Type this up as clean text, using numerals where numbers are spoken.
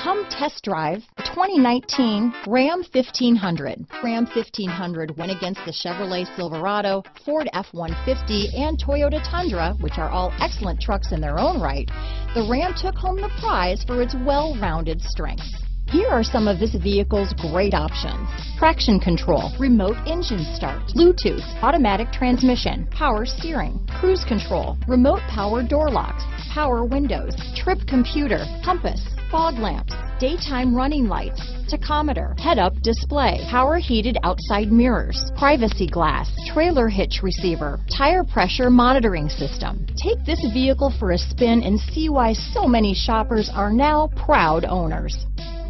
Come test drive the 2019 Ram 1500. Ram 1500 went against the Chevrolet Silverado, Ford F-150, and Toyota Tundra, which are all excellent trucks in their own right. The Ram took home the prize for its well-rounded strengths. Here are some of this vehicle's great options: traction control, remote engine start, Bluetooth, automatic transmission, power steering, cruise control, remote power door locks, power windows, trip computer, compass, fog lamps, daytime running lights, tachometer, head-up display, power heated outside mirrors, privacy glass, trailer hitch receiver, tire pressure monitoring system. Take this vehicle for a spin and see why so many shoppers are now proud owners.